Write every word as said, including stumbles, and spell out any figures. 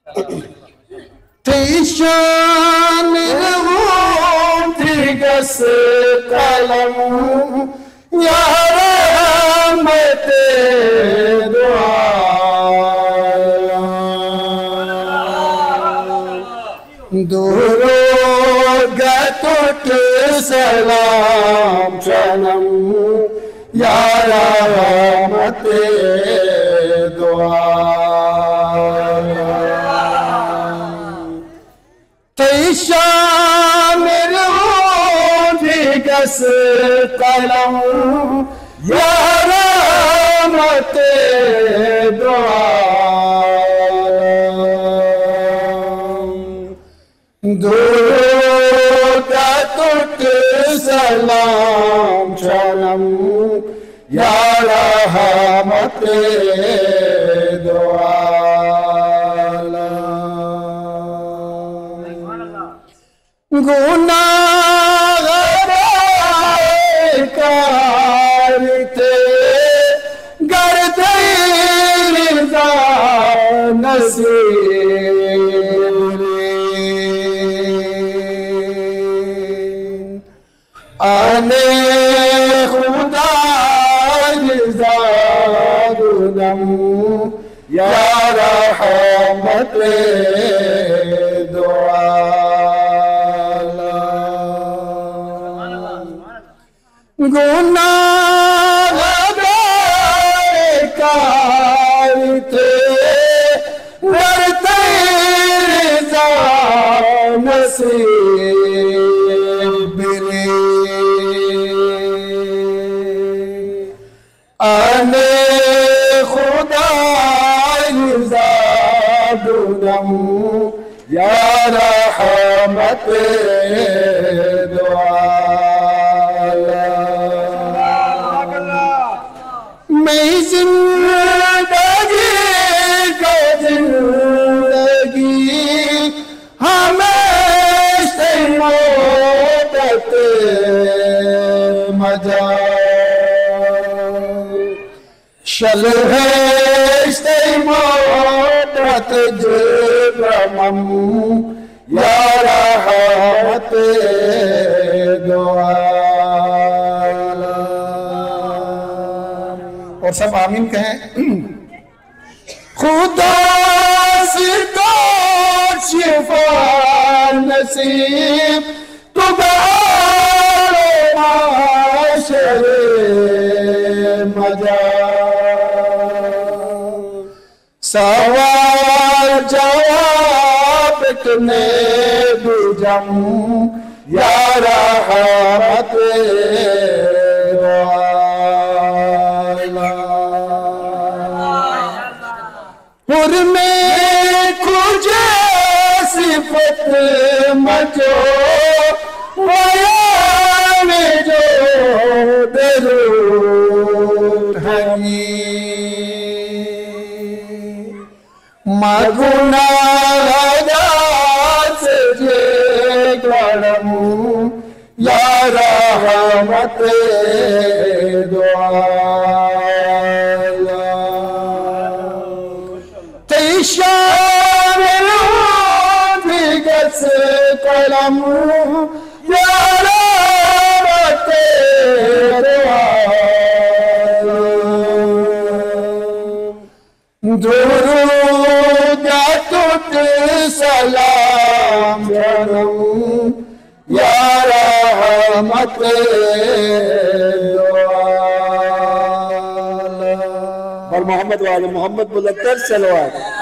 تھی شان رہوں تھی گس قلم یا رحمت دو عالم درود ٹوٹ سلام شنم یا رحمت دو عالم تی شامل ہوں تھی گس قلم یا رحمت دو عالم درود ٹوٹ سلام شنم یا رحمت دو عالم گناہگار کار تھے گرد رضا نصیب آنے خدا رضا دنم یا رحمت دو عالم گناہگار کار تھے ورتے رضا نصیب آنے خدا رضا دنم یا رحمت دو عالم میں زندگی کا زندگی ہمیشہ موت مجا شلح موت جبرمم یا رحمت دو عالم اور سب آمین کہیں خدا سے کو شفا نصیب تو بارو معاشر مجا سوال جواب اتنے بجم یا رحمت دو عالم حرمے کھجے صفت مجو ویان جو درود ہنی مگناہگار سے جے گرم یا رحمت دو عالم تی شامل ہوں تھی گس قلم یا رحمت دو عالم درود ٹوٹ سلام شنم یا رحمت دو عالم اور محمد وآل محمد بلند تر صلوات